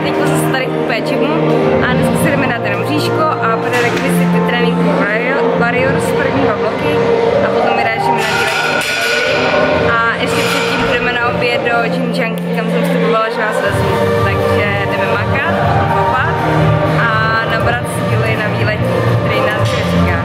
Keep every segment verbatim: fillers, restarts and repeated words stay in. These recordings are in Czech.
teď zase tady u Péčimu a dneska si jdeme na ten mřížko a podali si tréninku Warriors první dva bloky a potom vyrážíme na výlet. A ještě předtím půjdeme na oběd do Gym Junkie, kam jsem slibovala, že vás vezmu. Takže jdeme makat, kopat a nabrat síly na výlet, který nás čeká.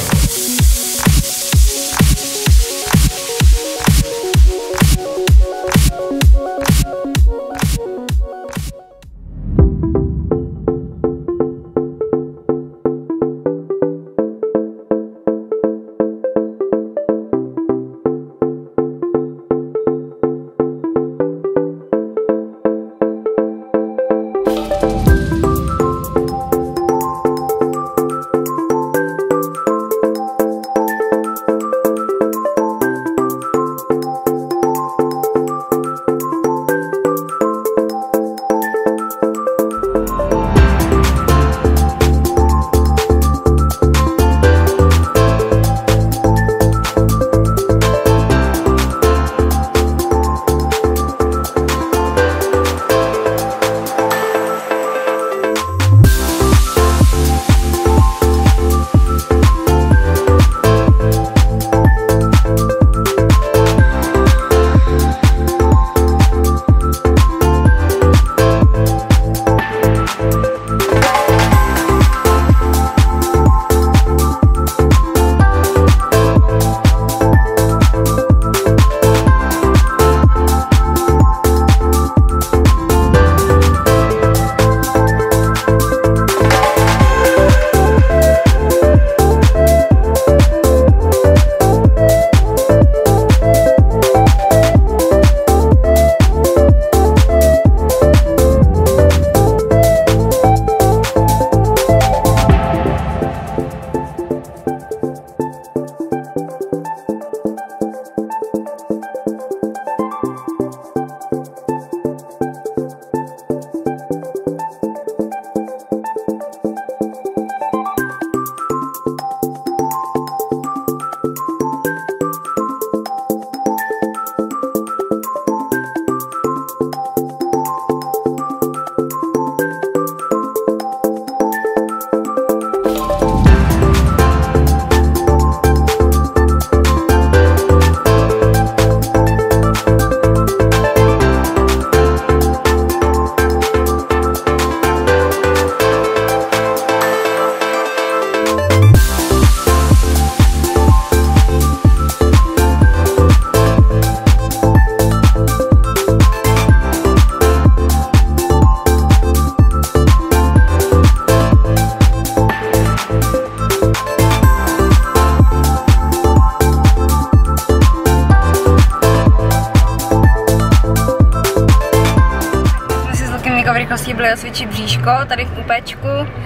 Byli osvědčit bříško tady v Upéčku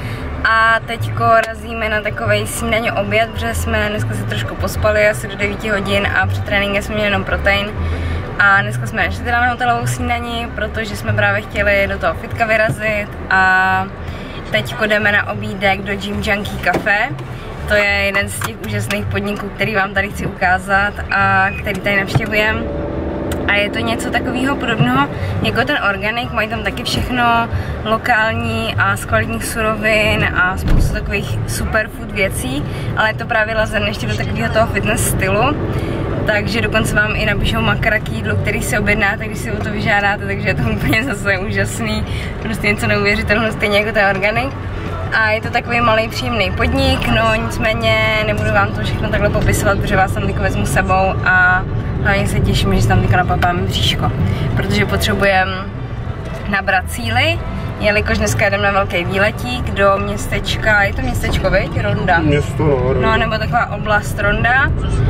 a teďko razíme na takovej snídaně oběd, protože jsme dneska si trošku pospali asi do devíti hodin a před tréninkem jsme měli jenom protein a dneska jsme nešli teda na hotelovou snídaní, protože jsme právě chtěli do toho fitka vyrazit a teďko jdeme na obídek do Gym Junkie Café. To je jeden z těch úžasných podniků, který vám tady chci ukázat a který tady navštěvujeme. A je to něco takového podobného jako ten organik, mají tam taky všechno lokální a z kvalitních surovin a spoustu takových superfood věcí, ale je to právě lazen ještě do takového toho fitness stylu. Takže dokonce vám i napíšou makra k jídlu, který si objednáte, když si o to vyžádáte, takže je to úplně zase úžasný, prostě něco neuvěřitelného, stejně jako ten organik. A je to takový malý příjemný podnik, no nicméně nebudu vám to všechno takhle popisovat, protože vás tam teďko vezmu s sebou a hlavně se těším, že si tam teďko napapáme bříško, protože potřebujeme nabrat síly, jelikož dneska jdeme na velký výletík do městečka, je to městečko, viď? Ronda? Město, no, no, nebo taková oblast Ronda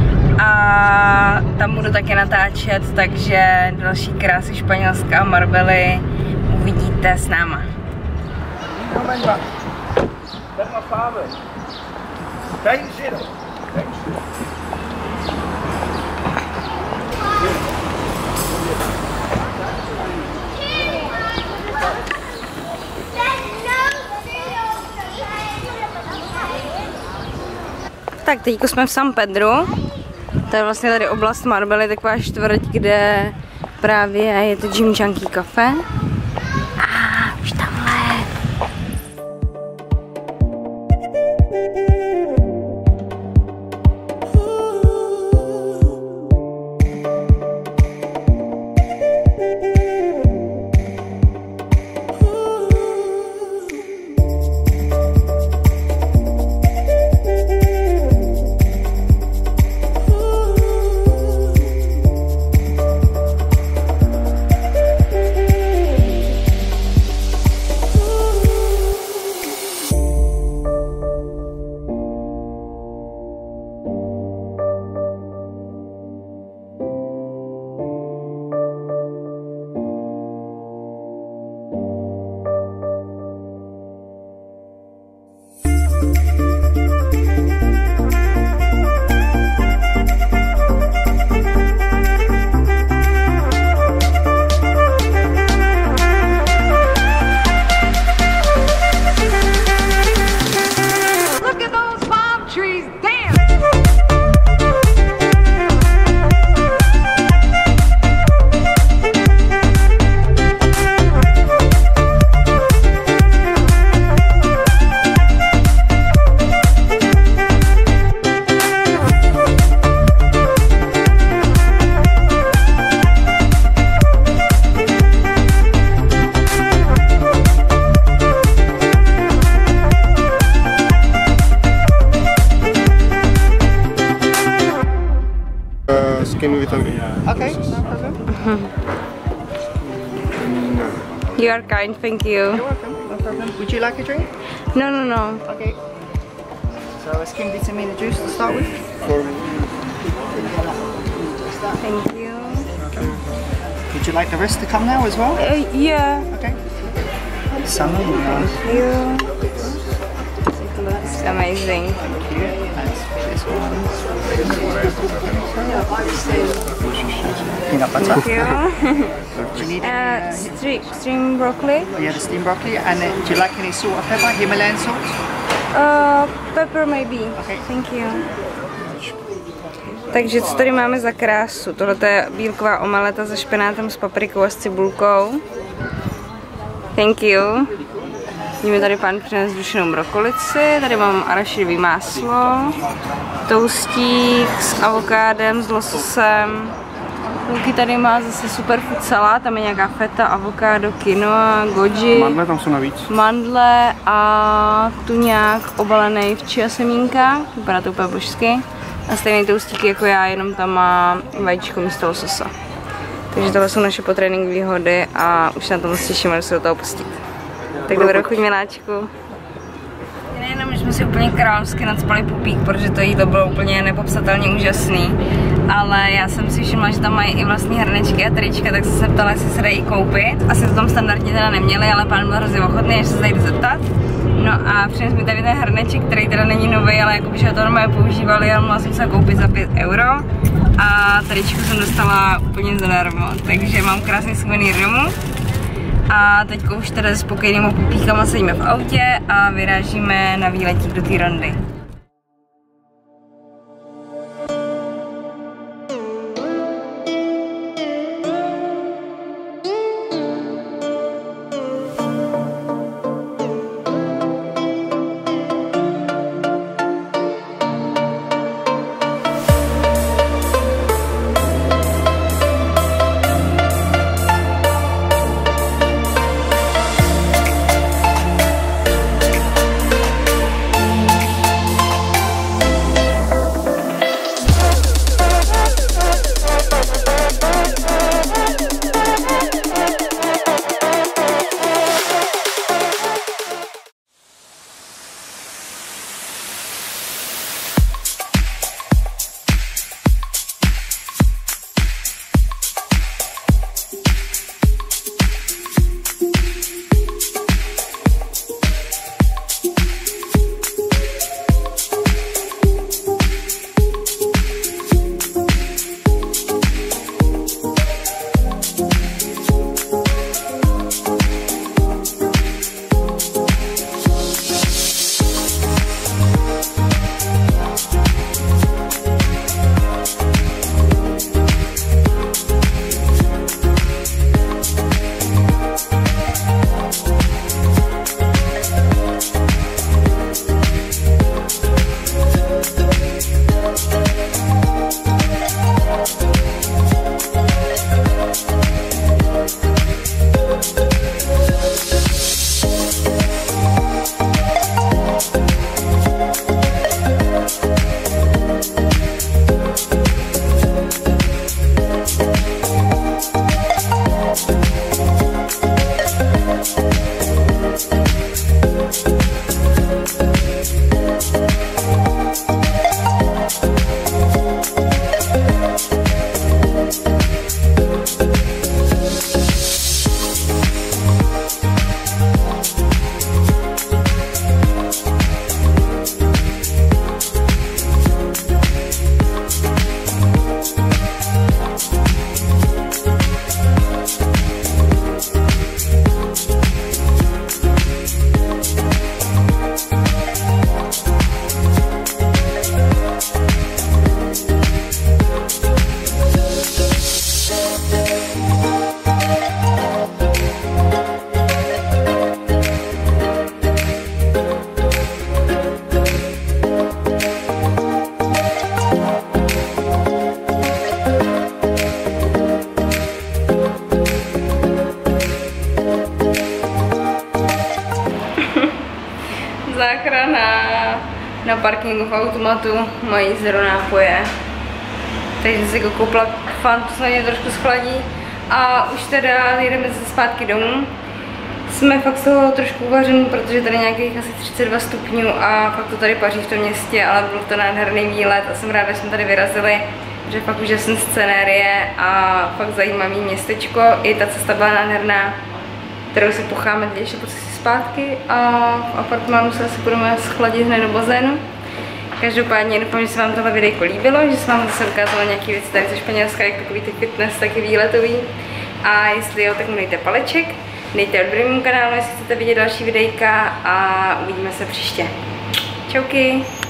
a tam budu taky natáčet, takže další krásy Španělska a Marbely uvidíte s náma. Tak teďko jsme v San Pedro, to je vlastně tady oblast Marbely, taková čtvrť, kde právě je to Gym Junkie Café. A už tam Italy. Okay, no problem. You are kind, thank you. You're welcome, no problem. Would you like a drink? No, no, no. Okay. So a skin vitamin juice to start with. For me. Thank you. Would you like the rest to come now as well? Uh, yeah. Okay. Summer. Thank you. It looks amazing. Thank you. And this one. Peanut butter. Thank you. Do you need uh, any, uh, stream, stream broccoli. yeah, the steamed broccoli. And uh, do you like any salt or pepper? Himalayan salt? Uh, pepper maybe. Okay. Thank you. Takže co tady máme za krásu? Tohle je bílková omeleta se špenátem, s paprikou a s cibulkou. Thank you. Mě tady pán přines dušenou brokolici, tady mám arašidový máslo, toustík s avokádem, s lososem. Luky tady má zase superfood salát, tam je nějaká feta, avokádo, quinoa, goji. Mandle tam jsou navíc. Mandle a tuňák obalený v chia semínkách, vypadá to úplně božsky. A stejný toustík jako já, jenom tam má vajíčko místo lososa. Takže tohle jsou naše potréninkové výhody a už na to moc těšíme, že se do toho pustit. Tak dobrou chuť, miláčku. Nejenom, že jsme si úplně královsky nacpali pupík, protože to jídlo bylo úplně nepopsatelně úžasný, ale já jsem si všimla, že tam mají i vlastní hrnečky a trička, tak jsem se ptala, jestli se dají koupit. Asi to tam standardně teda neměli, ale pán byl hrozně ochotný, až se zajdu zeptat. No a přines mi tady ten hrneček, který teda není nový, ale jakoby, že to normálně používali, ale mohla jsem se koupit za pět euro. A tričku jsem dostala úplně zadarmo, takže mám krásný souvenýr domů. A teďko už teda s spokojenýma pupíkama sedíme v autě a vyrážíme na výletík do té rondy. záchrana. Na parkingu v automatu mají zero nápoje. takže jsem si jako koupila fantu, co mě trošku schladí. A už teda jedeme se zpátky domů. Jsme fakt z toho trošku uvařený, protože tady nějakých asi třicet dva stupňů a fakt to tady paří v tom městě, ale byl to nádherný výlet a jsem ráda, že jsme tady vyrazili, že fakt úžasný scenérie a fakt zajímavý městečko. I ta cesta byla nádherná, kterou se pocháme ještě po cestě zpátky a v apartmánu se asi budeme schladit hned do bazénu. Každopádně doufám, že se vám tohle videjko líbilo, že jsem vám zase ukázala nějaké věci tady ze Španělska, jak takový ty fitness, taky výletový. A jestli jo, tak mu dejte paleček, dejte odběr mému kanálu, jestli chcete vidět další videjka a uvidíme se příště. Čauky!